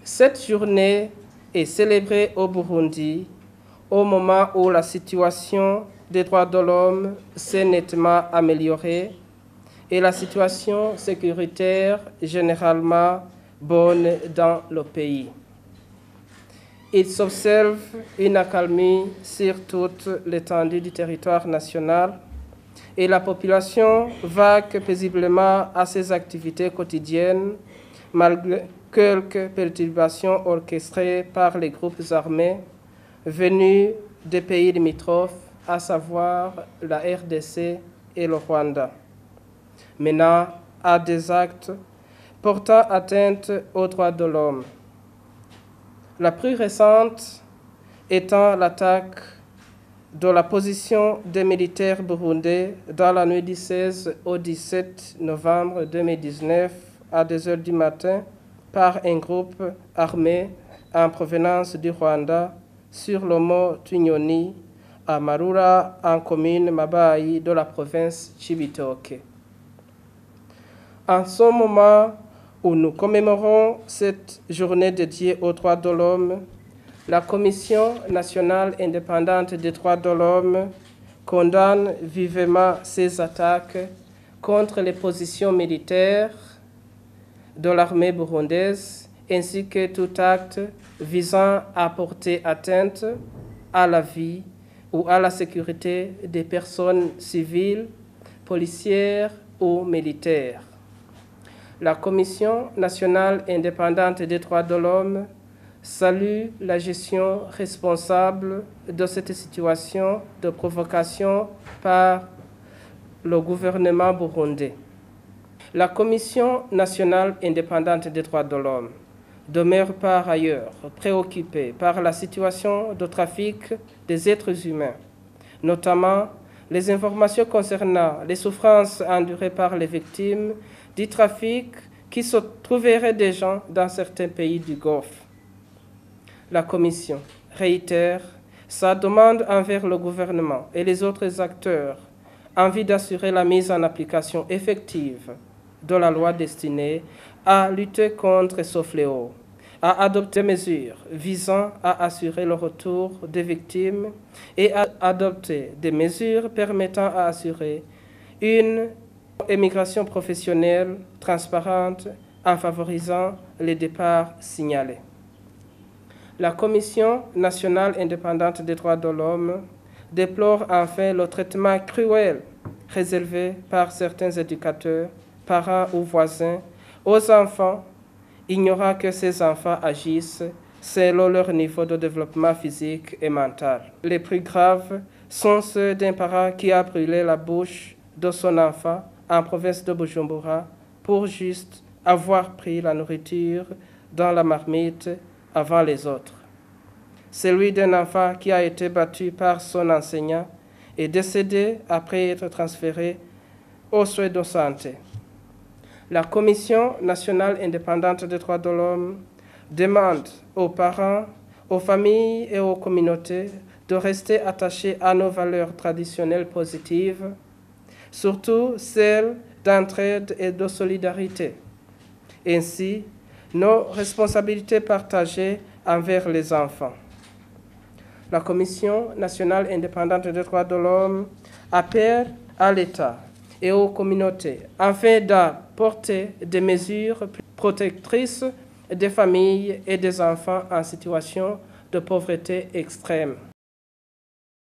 Cette journée est célébrée au Burundi au moment où la situation des droits de l'homme s'est nettement améliorée et la situation sécuritaire généralement bonne dans le pays. Il s'observe une accalmie sur toute l'étendue du territoire national et la population vaque paisiblement à ses activités quotidiennes malgré quelques perturbations orchestrées par les groupes armés venus des pays limitrophes, à savoir la RDC et le Rwanda, menant à des actes portant atteinte aux droits de l'homme. La plus récente étant l'attaque de la position des militaires burundais dans la nuit du 16 au 17 novembre 2019 à 2 heures du matin par un groupe armé en provenance du Rwanda sur le mont Tunyoni à Marura en commune Mabayi de la province Cibitoke. En ce moment où nous commémorons cette journée dédiée aux droits de l'homme, la Commission nationale indépendante des droits de l'homme condamne vivement ces attaques contre les positions militaires de l'armée burundaise ainsi que tout acte visant à porter atteinte à la vie ou à la sécurité des personnes civiles, policières ou militaires. La Commission nationale indépendante des droits de l'homme salue la gestion responsable de cette situation de provocation par le gouvernement burundais. La Commission nationale indépendante des droits de l'homme demeure par ailleurs préoccupée par la situation de trafic des êtres humains, notamment les informations concernant les souffrances endurées par les victimes du trafic qui se trouveraient déjà dans certains pays du Golfe. La Commission réitère sa demande envers le gouvernement et les autres acteurs en vue d'assurer la mise en application effective de la loi destinée à lutter contre ce fléau, à adopter des mesures visant à assurer le retour des victimes et à adopter des mesures permettant à assurer une immigration professionnelle transparente en favorisant les départs signalés. La Commission nationale indépendante des droits de l'homme déplore enfin le traitement cruel réservé par certains éducateurs, parents ou voisins aux enfants, ignorant que ces enfants agissent selon leur niveau de développement physique et mental. Les plus graves sont ceux d'un parent qui a brûlé la bouche de son enfant en province de Bujumbura pour juste avoir pris la nourriture dans la marmite avant les autres. Celui d'un enfant qui a été battu par son enseignant et décédé après être transféré aux soins de santé. La Commission nationale indépendante des droits de l'homme demande aux parents, aux familles et aux communautés de rester attachés à nos valeurs traditionnelles positives, surtout celles d'entraide et de solidarité. Ainsi, nos responsabilités partagées envers les enfants. La Commission nationale indépendante des droits de l'homme appelle à l'État et aux communautés afin d'apporter des mesures protectrices des familles et des enfants en situation de pauvreté extrême.